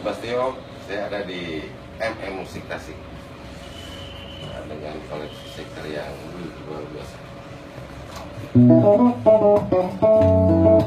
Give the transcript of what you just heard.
Bastio, saya ada di Musik Tasik dengan koleksi stiker yang luar biasa.